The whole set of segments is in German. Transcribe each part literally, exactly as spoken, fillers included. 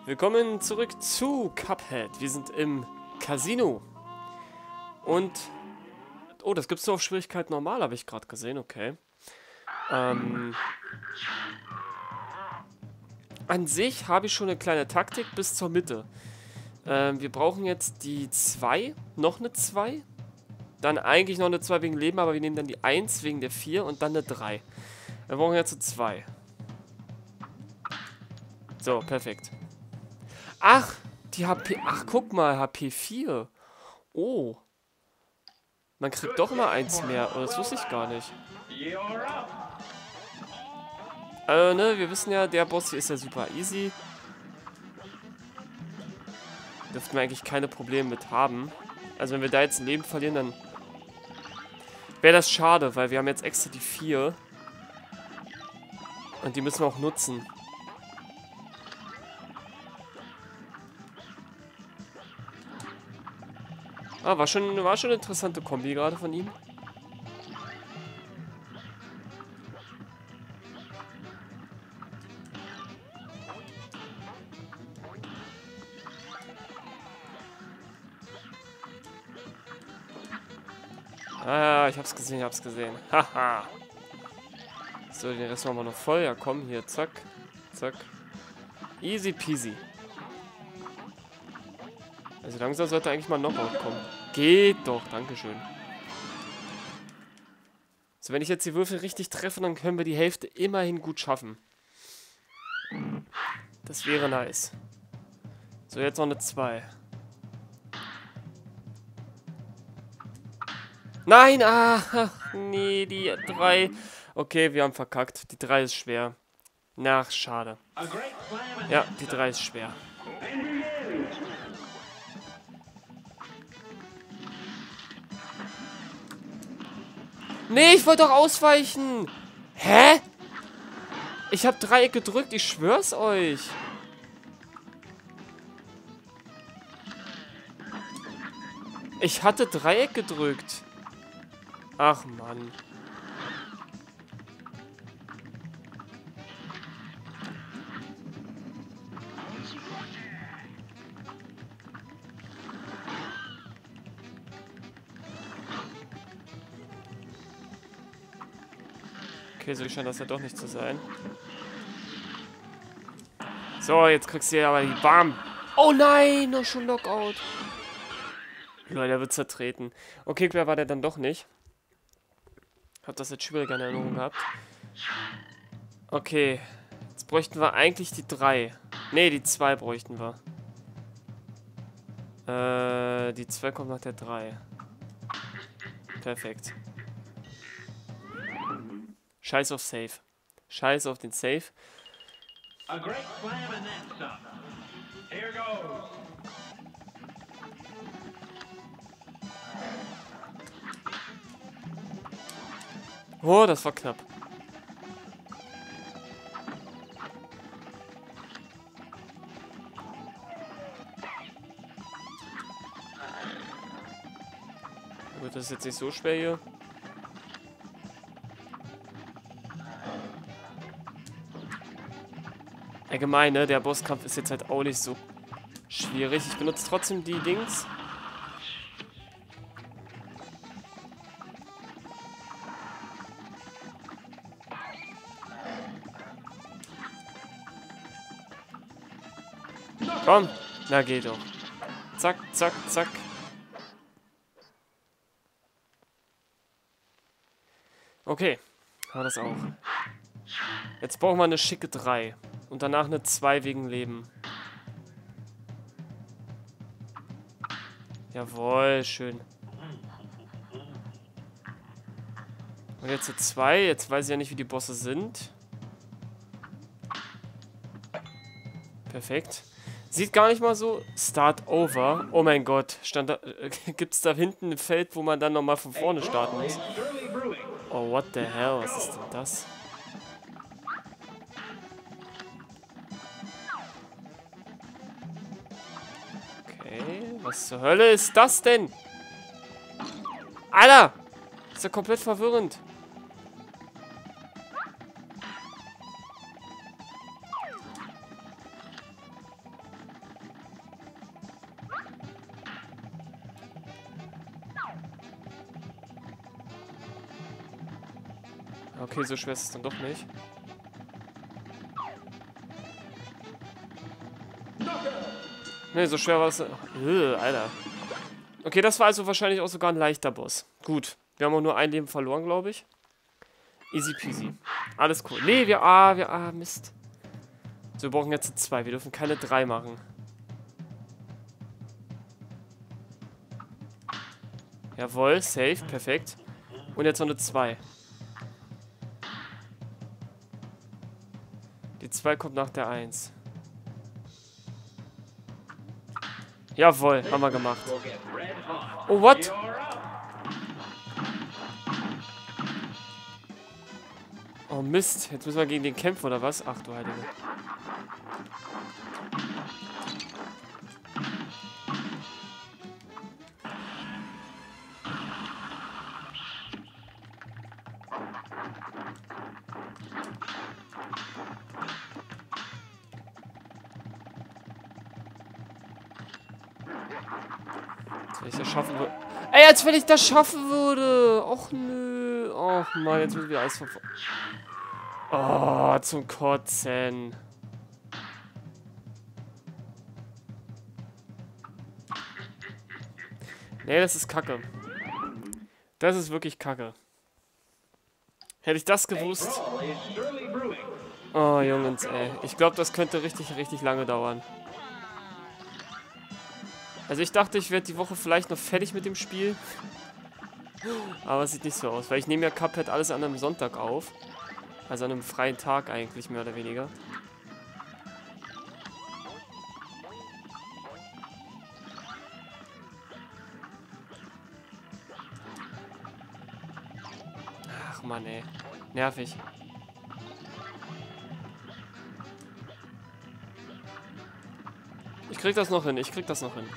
Willkommen zurück zu Cuphead. Wir sind im Casino. Und... Oh, das gibt's nur auf Schwierigkeit normal, habe ich gerade gesehen. Okay. Ähm... An sich habe ich schon eine kleine Taktik bis zur Mitte. Ähm, wir brauchen jetzt die zwei, noch eine zwei. Dann eigentlich noch eine zwei wegen Leben, aber wir nehmen dann die eins wegen der vier und dann eine drei. Wir brauchen jetzt eine zwei. So, perfekt. Ach, die H P... Ach, guck mal, H P vier. Oh. Man kriegt doch immer eins mehr. Oh, das wusste ich gar nicht. Also, ne, wir wissen ja, der Boss hier ist ja super easy. Dürften wir eigentlich keine Probleme mit haben. Also, wenn wir da jetzt ein Leben verlieren, dann wäre das schade, weil wir haben jetzt extra die vier. Und die müssen wir auch nutzen. Ah, war schon, war schon eine interessante Kombi gerade von ihm. Ah, ich hab's gesehen, ich hab's gesehen. Haha. So, den Rest machen wir noch voll. Ja, komm, hier, zack. Zack. Easy peasy. Also langsam sollte eigentlich mal Knockout kommen. Geht doch, dankeschön. So, wenn ich jetzt die Würfel richtig treffe, dann können wir die Hälfte immerhin gut schaffen. Das wäre nice. So, jetzt noch eine zwei. Nein, ah, nee, die drei. Okay, wir haben verkackt. Die drei ist schwer. Nach, schade. Ja, die drei ist schwer. Nee, ich wollte doch ausweichen. Hä? Ich habe Dreieck gedrückt, ich schwör's euch. Ich hatte Dreieck gedrückt. Ach, Mann. Okay, so scheint das ja doch nicht zu sein. So, jetzt kriegst du ja aber die Bam. Oh nein, noch schon Knockout. Leute, der wird zertreten. Okay, klar war der dann doch nicht. Hab das jetzt schwieriger in Erinnerung gehabt. Okay. Jetzt bräuchten wir eigentlich die drei. Ne, die zwei bräuchten wir. Äh, die zwei kommt nach der drei. Perfekt. Scheiß auf Safe. Scheiß auf den Safe. Oh, das war knapp. Gut, das ist jetzt nicht so schwer hier. Allgemein, ne? Der Bosskampf ist jetzt halt auch nicht so schwierig. Ich benutze trotzdem die Dings. Komm! Na, geht doch. Zack, zack, zack. Okay. Haben wir das auch. Jetzt brauchen wir eine schicke drei. Und danach eine zwei wegen Leben. Jawohl, schön. Und jetzt eine zwei. Jetzt weiß ich ja nicht, wie die Bosse sind. Perfekt. Sieht gar nicht mal so... Start over. Oh mein Gott. Stand da, äh, gibt es da hinten ein Feld, wo man dann nochmal von vorne starten muss? Oh, what the hell? Was ist denn das? Okay, was zur Hölle ist das denn? Alter! Ist ja komplett verwirrend. Okay, so schwer ist es dann doch nicht. Ne, so schwer war es. Äh, Alter. Okay, das war also wahrscheinlich auch sogar ein leichter Boss. Gut. Wir haben auch nur ein Leben verloren, glaube ich. Easy peasy. Alles cool. Nee, wir. Ah, wir. Ah, Mist. So, wir brauchen jetzt zwei. Wir dürfen keine drei machen. Jawohl, safe, perfekt. Und jetzt noch eine zwei. Die zwei kommt nach der eins. Jawohl, haben wir gemacht. Oh, what? Oh, Mist. Jetzt müssen wir gegen den kämpfen, oder was? Ach, du Heilige. Wenn ich das schaffen würde. Ey, als wenn ich das schaffen würde. Och nö. Och Mann, jetzt müssen wir alles verfolgen. Oh, zum Kotzen. Nee, das ist Kacke. Das ist wirklich Kacke. Hätte ich das gewusst. Oh, Jungs, ey. Ich glaube, das könnte richtig, richtig lange dauern. Also ich dachte, ich werde die Woche vielleicht noch fertig mit dem Spiel. Aber es sieht nicht so aus, weil ich nehme ja Cuphead alles an einem Sonntag auf. Also an einem freien Tag eigentlich, mehr oder weniger. Ach Mann, ey. Nervig. Ich krieg das noch hin, ich krieg das noch hin.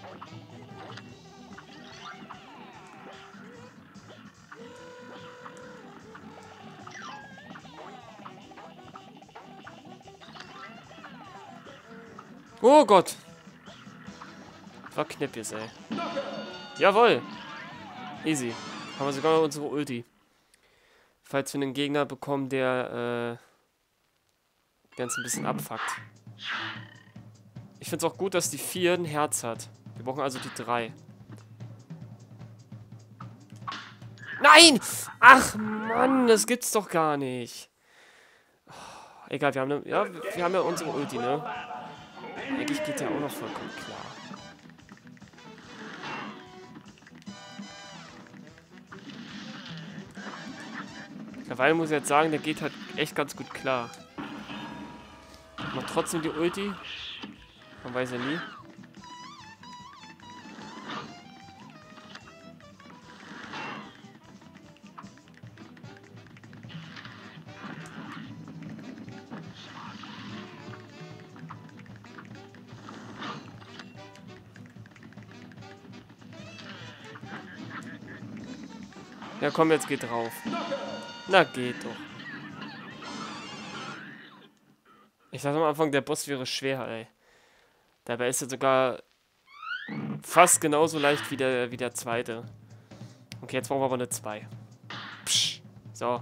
Oh Gott. Das war Knäppis, ey. Jawohl. Easy. Haben wir sogar noch unsere Ulti. Falls wir einen Gegner bekommen, der äh, der uns ein bisschen abfuckt. Ich finde es auch gut, dass die vier ein Herz hat. Wir brauchen also die drei. Nein! Ach Mann, das gibt's doch gar nicht. Oh, egal, wir haben, ne, ja, wir haben ja unsere Ulti, ne? Eigentlich geht der auch noch vollkommen klar. Derweil muss ich jetzt sagen, der geht halt echt ganz gut klar. Macht trotzdem die Ulti. Man weiß ja nie. Ja komm, jetzt geht drauf. Na geht doch. Ich dachte am Anfang, der Boss wäre schwer, ey. Dabei ist er sogar fast genauso leicht wie der, wie der zweite. Okay, jetzt brauchen wir aber eine zwei. Psch. So.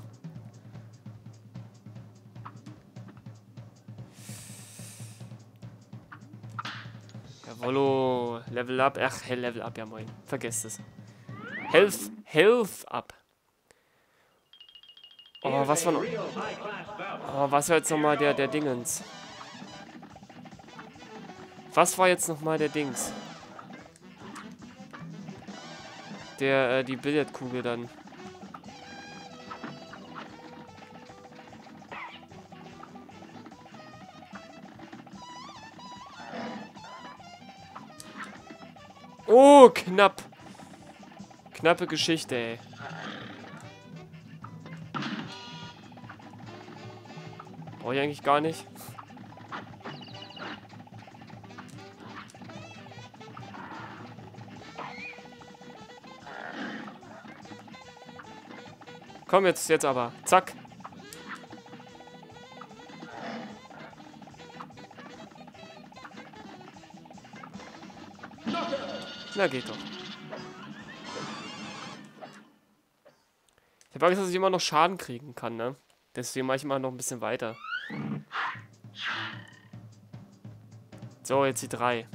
Jawollo. Level up. Ach, hey, Level up, ja moin. Vergesst es. Health, Health up. Oh, was war noch... Oh, was war jetzt nochmal der, der Dingens? Was war jetzt nochmal der Dings? Der, äh, die Billardkugel dann. Oh, knapp. Knappe Geschichte, ey. Brauche ich eigentlich gar nicht. Komm jetzt, jetzt aber. Zack. Na, geht doch. Ich habe Angst, dass ich immer noch Schaden kriegen kann, ne? Deswegen mache ich mal noch ein bisschen weiter. So, jetzt die drei.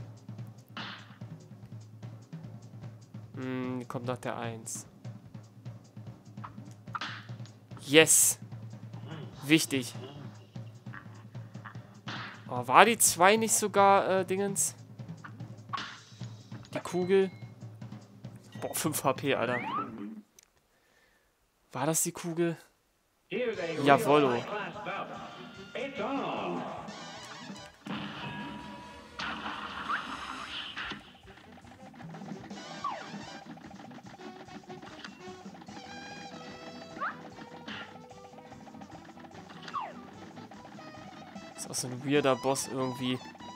Hm, kommt nach der eins. Yes! Wichtig. Oh, war die zwei nicht sogar, äh, Dingens? Die Kugel? Boah, fünf H P, Alter. War das die Kugel? Jawollo. Ist auch so ein weirder Boss irgendwie.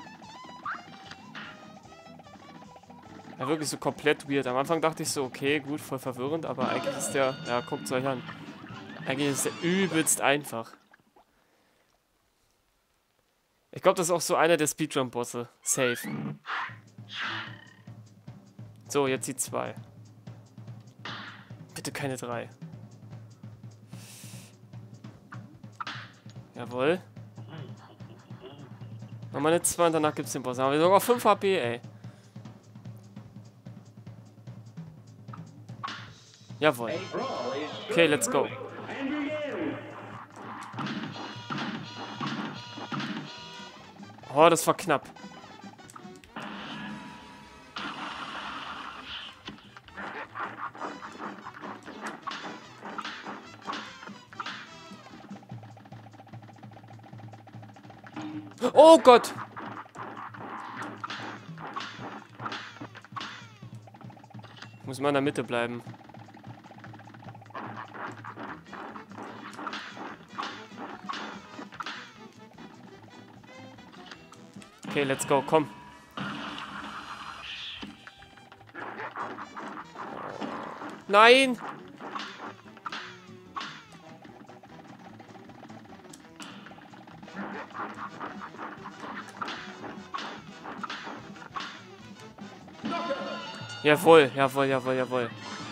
Ja, wirklich so komplett weird. Am Anfang dachte ich so, okay, gut, voll verwirrend, aber eigentlich ist der, ja, guckt es euch an. Eigentlich ist der übelst einfach. Ich glaube, das ist auch so einer der Speedrun-Bosse. Safe. So, jetzt die zwei. Bitte keine drei. Jawohl. Nochmal eine zwei und danach gibt es den Boss. Dann haben wir sogar fünf H P, ey. Jawohl. Okay, let's go. Oh, das war knapp. Oh Gott! Ich muss mal in der Mitte bleiben. Okay, let's go, komm. Nein! Jawohl, jawohl, jawohl, jawohl.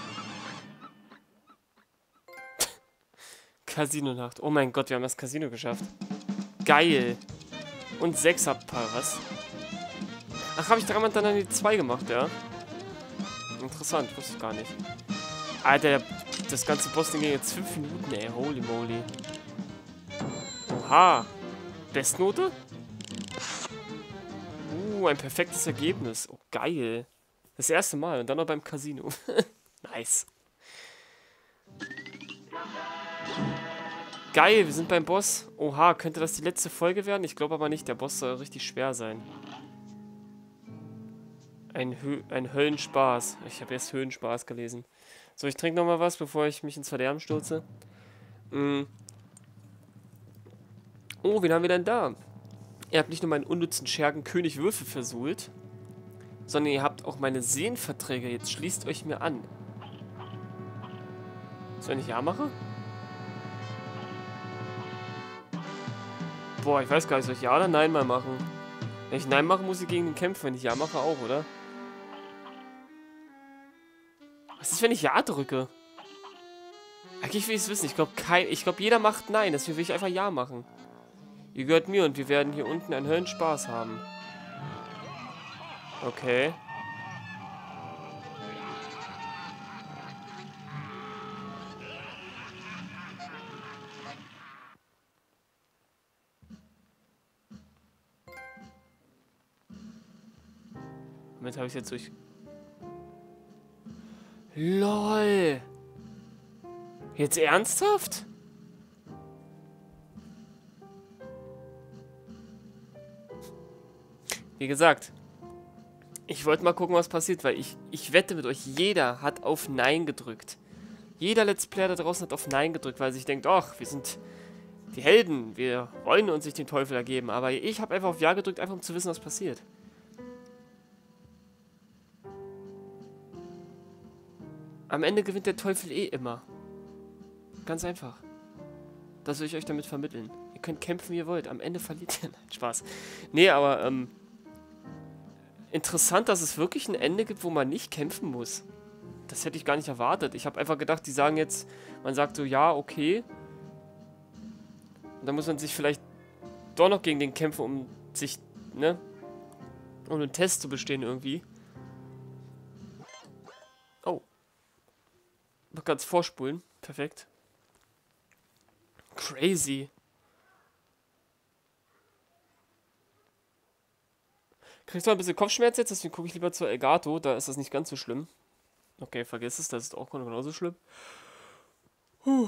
Casino-Nacht. Oh mein Gott, wir haben das Casino geschafft. Geil. Und sechs Paar, was? Ach, habe ich dreimal dann die zwei gemacht, ja? Interessant, wusste ich gar nicht. Alter, das ganze Boss-Ding ging jetzt fünf Minuten, ey. Holy moly. Oha. Bestnote? Uh, ein perfektes Ergebnis. Oh, geil. Das erste Mal und dann noch beim Casino. Nice. Geil, wir sind beim Boss. Oha, könnte das die letzte Folge werden? Ich glaube aber nicht. Der Boss soll richtig schwer sein. Ein, Hö ein Höllenspaß. Ich habe jetzt Höhlenspaß gelesen. So, ich trinke nochmal was, bevor ich mich ins Verderben stürze. Mm. Oh, wen haben wir denn da? Ihr habt nicht nur meinen unnützen Schergen König Würfel versohlt, sondern ihr habt auch meine Sehenverträge. Jetzt schließt euch mir an. Soll ich Ja mache? Boah, ich weiß gar nicht, soll ich Ja oder Nein mal machen? Wenn ich Nein mache, muss ich gegen den kämpfen. Wenn ich Ja mache, auch, oder? Was ist, wenn ich Ja drücke? Eigentlich will ich es wissen. Ich glaube, kein, ich glaube, jeder macht Nein. Deswegen will ich einfach Ja machen. Ihr gehört mir und wir werden hier unten einen Höllenspaß haben. Okay. Moment, habe ich jetzt durch... LOL! Jetzt ernsthaft? Wie gesagt, ich wollte mal gucken, was passiert, weil ich, ich wette mit euch, jeder hat auf Nein gedrückt. Jeder Let's Player da draußen hat auf Nein gedrückt, weil sich denkt, ach, wir sind die Helden, wir wollen uns nicht den Teufel ergeben. Aber ich habe einfach auf Ja gedrückt, einfach um zu wissen, was passiert. Am Ende gewinnt der Teufel eh immer. Ganz einfach. Das will ich euch damit vermitteln. Ihr könnt kämpfen, wie ihr wollt. Am Ende verliert ihr. Nein, Spaß. Nee, aber, ähm... interessant, dass es wirklich ein Ende gibt, wo man nicht kämpfen muss. Das hätte ich gar nicht erwartet. Ich habe einfach gedacht, die sagen jetzt, man sagt so, ja, okay. Und dann muss man sich vielleicht doch noch gegen den kämpfen, um sich, ne, um einen Test zu bestehen irgendwie. Oh. Noch ganz vorspulen. Perfekt. Crazy. Kriegst du mal ein bisschen Kopfschmerz jetzt, deswegen gucke ich lieber zur Elgato, da ist das nicht ganz so schlimm. Okay, vergiss es, das ist auch genauso schlimm. Puh.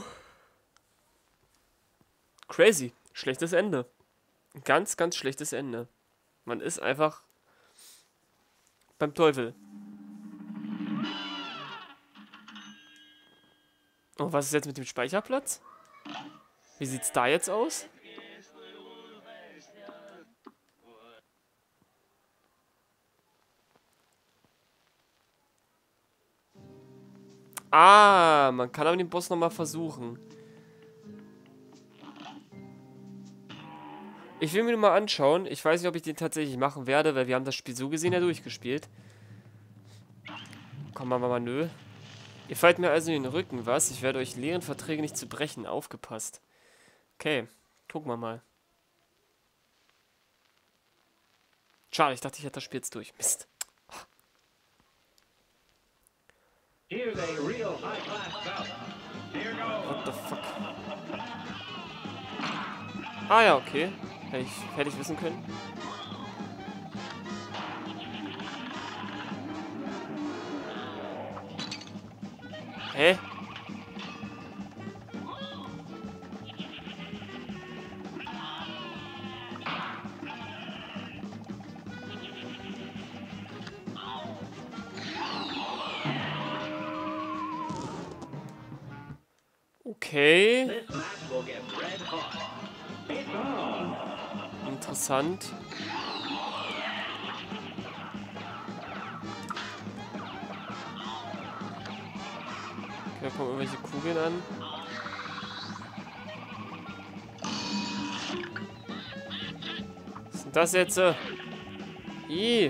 Crazy. Schlechtes Ende. Ganz, ganz schlechtes Ende. Man ist einfach beim Teufel. Und was ist jetzt mit dem Speicherplatz? Wie sieht's da jetzt aus? Ah, man kann aber den Boss nochmal versuchen. Ich will mir nur mal anschauen. Ich weiß nicht, ob ich den tatsächlich machen werde, weil wir haben das Spiel so gesehen ja durchgespielt. Komm mal, mal, nö. Ihr fallt mir also in den Rücken, was? Ich werde euch lehren, Verträge nicht zu brechen. Aufgepasst. Okay, gucken wir mal. Schade, ich dachte, ich hätte das Spiel jetzt durch. Mist. What the fuck? Ah ja, okay. Hätte ich, hätte ich wissen können. Hä? Okay. Interessant. Okay, da kommen irgendwelche Kugeln an. Was ist denn das jetzt? Ih.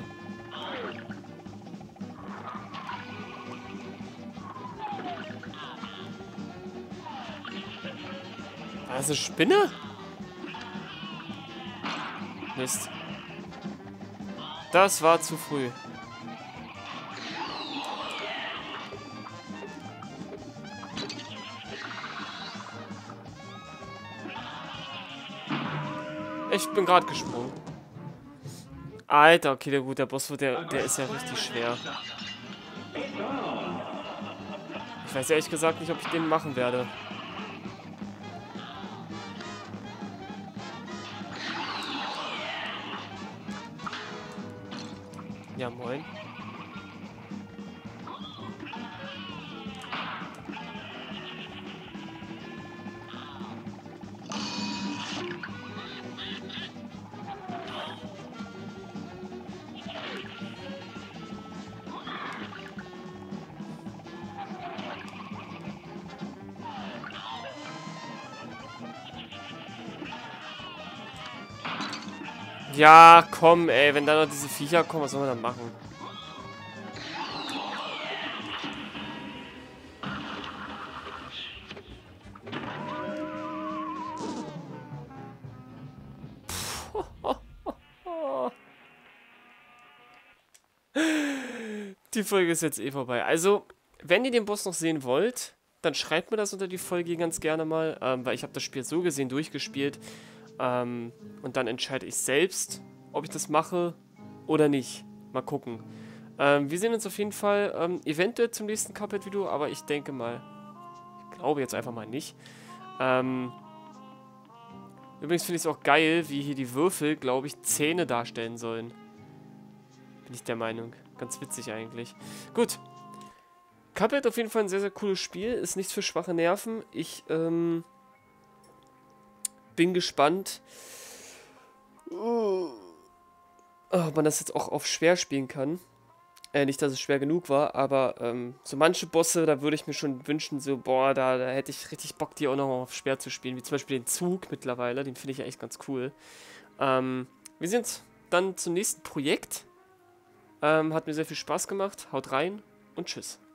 War das eine Spinne? Mist. Das war zu früh. Ich bin gerade gesprungen. Alter, okay, der gut, der Boss, der, der ist ja richtig schwer. Ich weiß ehrlich gesagt nicht, ob ich den machen werde. Ja, moin. Ja, komm, ey, wenn da noch diese Viecher kommen, was soll man dann machen? Die Folge ist jetzt eh vorbei. Also, wenn ihr den Boss noch sehen wollt, dann schreibt mir das unter die Folge ganz gerne mal, ähm, weil ich habe das Spiel so gesehen durchgespielt. Ähm, und dann entscheide ich selbst, ob ich das mache oder nicht. Mal gucken. Ähm, wir sehen uns auf jeden Fall ähm, eventuell zum nächsten Cuphead-Video, aber ich denke mal, ich glaube jetzt einfach mal nicht. Ähm, übrigens finde ich es auch geil, wie hier die Würfel, glaube ich, Zähne darstellen sollen. Bin ich der Meinung. Ganz witzig eigentlich. Gut. Cuphead auf jeden Fall ein sehr, sehr cooles Spiel. Ist nichts für schwache Nerven. Ich, ähm... bin gespannt, ob man das jetzt auch auf schwer spielen kann. Äh, nicht, dass es schwer genug war, aber ähm, so manche Bosse, da würde ich mir schon wünschen, so, boah, da, da hätte ich richtig Bock, die auch noch auf schwer zu spielen. Wie zum Beispiel den Zug mittlerweile, den finde ich ja echt ganz cool. Ähm, wir sehen uns dann zum nächsten Projekt. Ähm, hat mir sehr viel Spaß gemacht. Haut rein und tschüss.